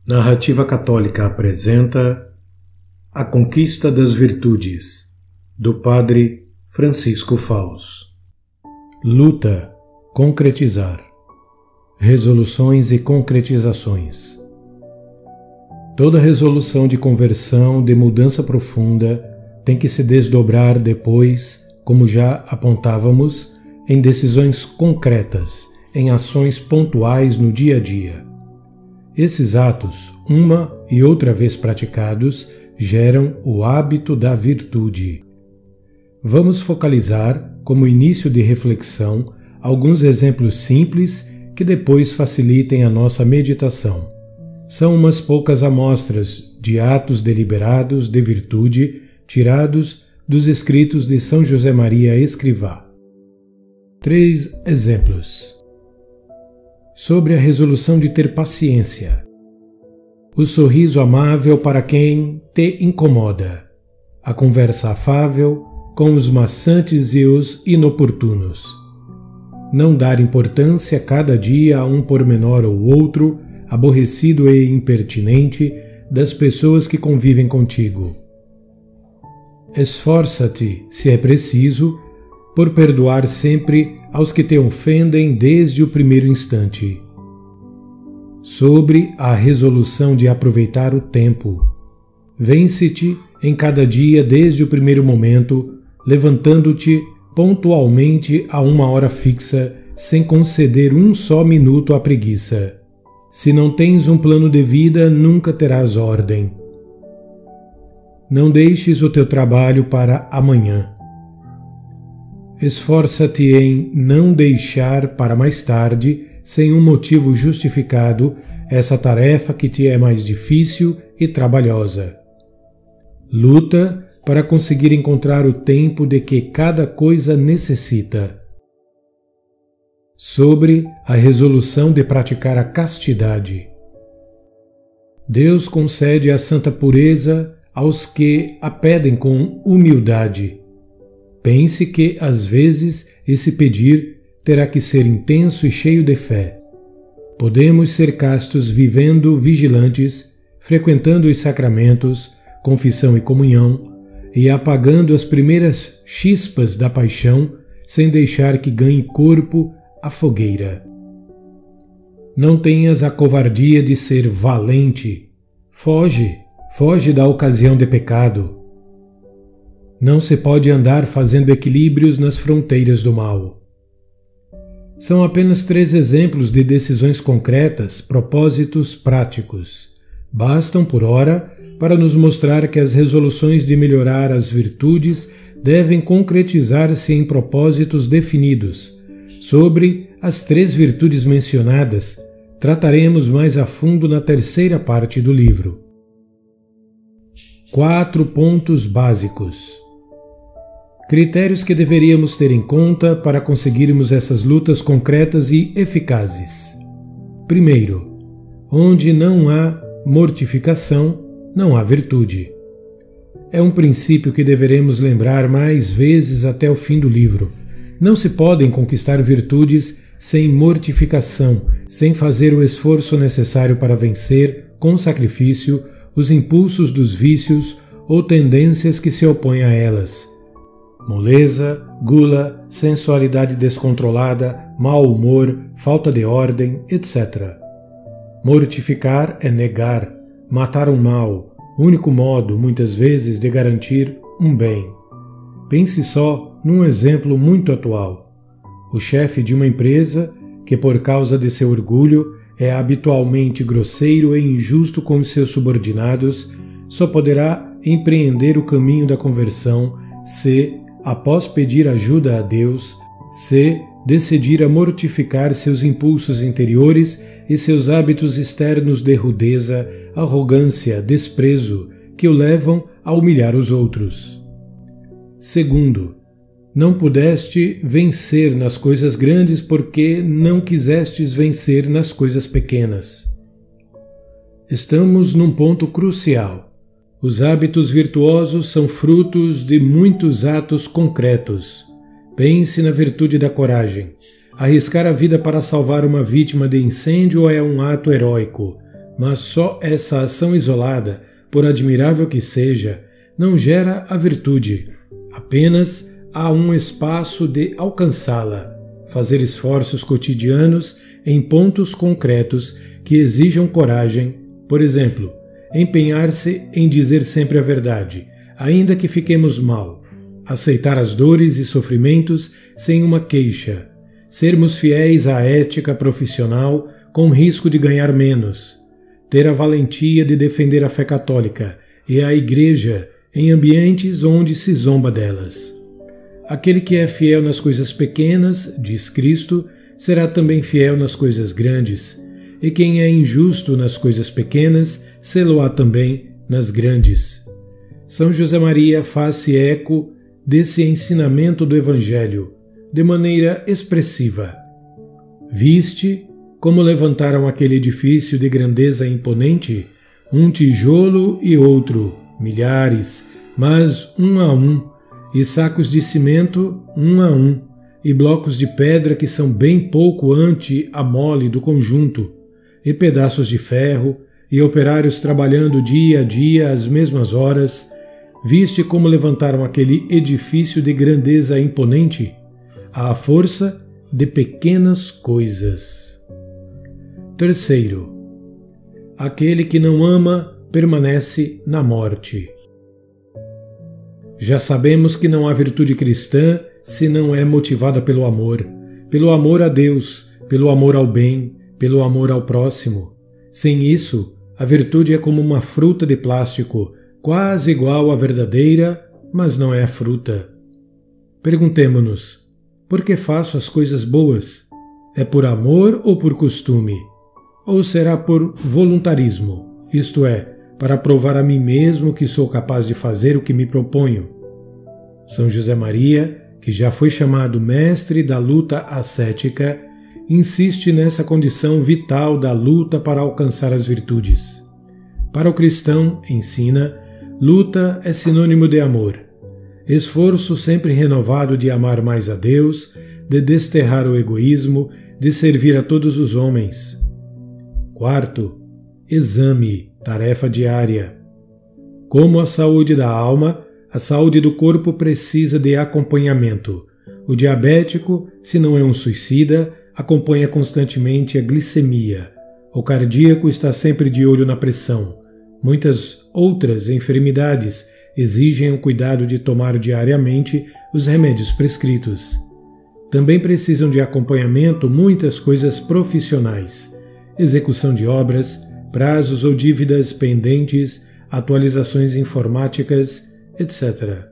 Narrativa Católica apresenta A Conquista das Virtudes, do Padre Francisco Faus. Luta, concretizar. Resoluções e concretizações. Toda resolução de conversão, de mudança profunda, tem que se desdobrar depois, como já apontávamos, em decisões concretas, em ações pontuais no dia a dia. Esses atos, uma e outra vez praticados, geram o hábito da virtude. Vamos focalizar, como início de reflexão, alguns exemplos simples que depois facilitem a nossa meditação. São umas poucas amostras de atos deliberados de virtude tirados dos escritos de São José Maria Escrivá. 3 exemplos. Sobre a resolução de ter paciência. O sorriso amável para quem te incomoda. A conversa afável com os maçantes e os inoportunos. Não dar importância cada dia a um pormenor ou outro, aborrecido e impertinente, das pessoas que convivem contigo. Esforça-te, se é preciso, por perdoar sempre aos que te ofendem desde o primeiro instante. Sobre a resolução de aproveitar o tempo. Vence-te em cada dia desde o primeiro momento, levantando-te pontualmente a uma hora fixa, sem conceder um só minuto à preguiça. Se não tens um plano de vida, nunca terás ordem. Não deixes o teu trabalho para amanhã. Esforça-te em não deixar para mais tarde, sem um motivo justificado, essa tarefa que te é mais difícil e trabalhosa. Luta para conseguir encontrar o tempo de que cada coisa necessita. Sobre a resolução de praticar a castidade. Deus concede a santa pureza aos que a pedem com humildade. Pense que, às vezes, esse pedir terá que ser intenso e cheio de fé. Podemos ser castos vivendo vigilantes, frequentando os sacramentos, confissão e comunhão, e apagando as primeiras chispas da paixão, sem deixar que ganhe corpo a fogueira. Não tenhas a covardia de ser valente. Foge da ocasião de pecado. Não se pode andar fazendo equilíbrios nas fronteiras do mal. São apenas 3 exemplos de decisões concretas, propósitos práticos. Bastam, por ora, para nos mostrar que as resoluções de melhorar as virtudes devem concretizar-se em propósitos definidos. Sobre as 3 virtudes mencionadas, trataremos mais a fundo na terceira parte do livro. 4 pontos básicos. Critérios que deveríamos ter em conta para conseguirmos essas lutas concretas e eficazes. Primeiro, onde não há mortificação, não há virtude. É um princípio que deveremos lembrar mais vezes até o fim do livro. Não se podem conquistar virtudes sem mortificação, sem fazer o esforço necessário para vencer, com sacrifício, os impulsos dos vícios ou tendências que se opõem a elas. Moleza, gula, sensualidade descontrolada, mau humor, falta de ordem, etc. Mortificar é negar, matar um mal, único modo, muitas vezes, de garantir um bem. Pense só num exemplo muito atual. O chefe de uma empresa, que por causa de seu orgulho é habitualmente grosseiro e injusto com os seus subordinados, só poderá empreender o caminho da conversão se, após pedir ajuda a Deus, se decidir a mortificar seus impulsos interiores e seus hábitos externos de rudeza, arrogância, desprezo, que o levam a humilhar os outros. Segundo, não pudeste vencer nas coisas grandes porque não quisestes vencer nas coisas pequenas. Estamos num ponto crucial. Os hábitos virtuosos são frutos de muitos atos concretos. Pense na virtude da coragem. Arriscar a vida para salvar uma vítima de incêndio é um ato heróico. mas só essa ação isolada, por admirável que seja, não gera a virtude. Apenas há um espaço de alcançá-la, fazer esforços cotidianos em pontos concretos que exijam coragem, por exemplo, empenhar-se em dizer sempre a verdade, ainda que fiquemos mal, aceitar as dores e sofrimentos sem uma queixa, sermos fiéis à ética profissional com risco de ganhar menos, ter a valentia de defender a fé católica e a Igreja em ambientes onde se zomba delas. Aquele que é fiel nas coisas pequenas, diz Cristo, será também fiel nas coisas grandes, e quem é injusto nas coisas pequenas, sê-lo-á também nas grandes. São José Maria faz-se eco desse ensinamento do Evangelho, de maneira expressiva. Viste como levantaram aquele edifício de grandeza imponente, um tijolo e outro, milhares, mas um a um, e sacos de cimento um a um, e blocos de pedra que são bem pouco ante a mole do conjunto, e pedaços de ferro, e operários trabalhando dia a dia às mesmas horas. Viste como levantaram aquele edifício de grandeza imponente, à força de pequenas coisas. Terceiro, aquele que não ama permanece na morte. Já sabemos que não há virtude cristã se não é motivada pelo amor a Deus, pelo amor ao bem, pelo amor ao próximo. Sem isso, a virtude é como uma fruta de plástico, quase igual à verdadeira, mas não é a fruta. Perguntemo-nos, por que faço as coisas boas? É por amor ou por costume? Ou será por voluntarismo, isto é, para provar a mim mesmo que sou capaz de fazer o que me proponho? São José Maria, que já foi chamado mestre da luta ascética, insiste nessa condição vital da luta para alcançar as virtudes. Para o cristão, ensina, luta é sinônimo de amor. Esforço sempre renovado de amar mais a Deus, de desterrar o egoísmo, de servir a todos os homens. Quarto, exame, tarefa diária. Como a saúde da alma, a saúde do corpo precisa de acompanhamento. O diabético, se não é um suicida, acompanha constantemente a glicemia. O cardíaco está sempre de olho na pressão. Muitas outras enfermidades exigem o cuidado de tomar diariamente os remédios prescritos. Também precisam de acompanhamento muitas coisas profissionais, execução de obras, prazos ou dívidas pendentes, atualizações informáticas, etc.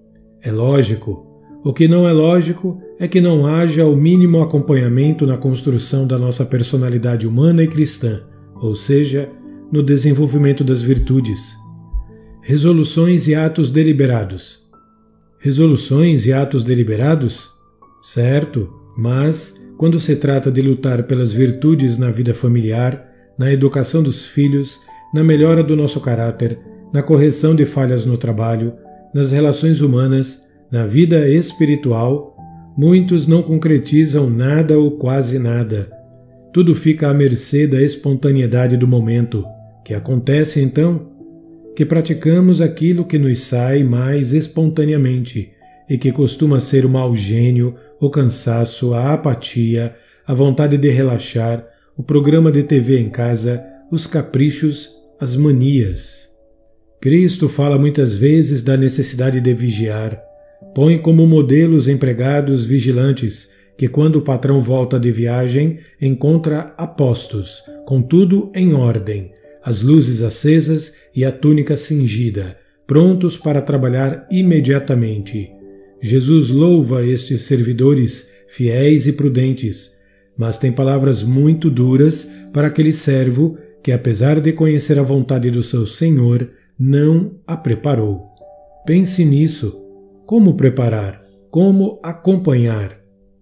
É lógico. O que não é lógico é que não haja o mínimo acompanhamento na construção da nossa personalidade humana e cristã, ou seja, no desenvolvimento das virtudes. Resoluções e atos deliberados. Resoluções e atos deliberados? Certo, mas quando se trata de lutar pelas virtudes na vida familiar, na educação dos filhos, na melhora do nosso caráter, na correção de falhas no trabalho, nas relações humanas, na vida espiritual, muitos não concretizam nada ou quase nada. Tudo fica à mercê da espontaneidade do momento. Que acontece então? Que praticamos aquilo que nos sai mais espontaneamente e que costuma ser o mau gênio, o cansaço, a apatia, a vontade de relaxar, o programa de TV em casa, os caprichos, as manias. Cristo fala muitas vezes da necessidade de vigiar. Põe como modelo os empregados vigilantes, que quando o patrão volta de viagem, encontra apostos, com tudo em ordem, as luzes acesas e a túnica cingida, prontos para trabalhar imediatamente. Jesus louva estes servidores fiéis e prudentes, mas tem palavras muito duras para aquele servo que, apesar de conhecer a vontade do seu Senhor, não a preparou. Pense nisso. Como preparar? Como acompanhar?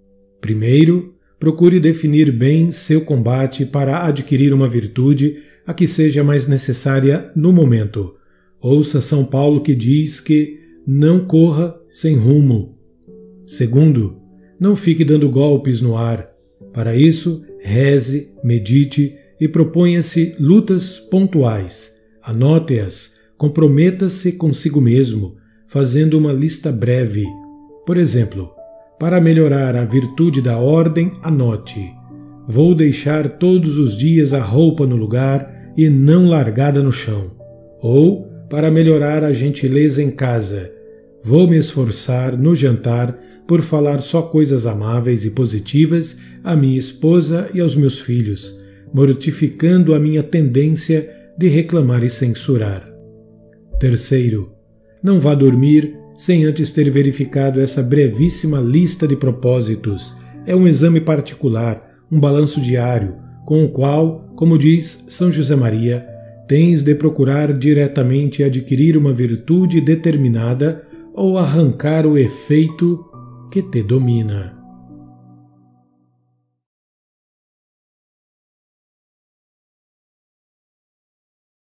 Primeiro, procure definir bem seu combate para adquirir uma virtude a que seja mais necessária no momento. Ouça São Paulo que diz que não corra sem rumo. Segundo, não fique dando golpes no ar. Para isso, reze, medite e proponha-se lutas pontuais. Anote-as, comprometa-se consigo mesmo, fazendo uma lista breve. Por exemplo, para melhorar a virtude da ordem, anote: vou deixar todos os dias a roupa no lugar e não largada no chão. Ou, para melhorar a gentileza em casa, vou me esforçar no jantar por falar só coisas amáveis e positivas à minha esposa e aos meus filhos, mortificando a minha tendência de reclamar e censurar. Terceiro, não vá dormir sem antes ter verificado essa brevíssima lista de propósitos. É um exame particular, um balanço diário, com o qual, como diz São José Maria, tens de procurar diretamente adquirir uma virtude determinada ou arrancar o efeito que te domina.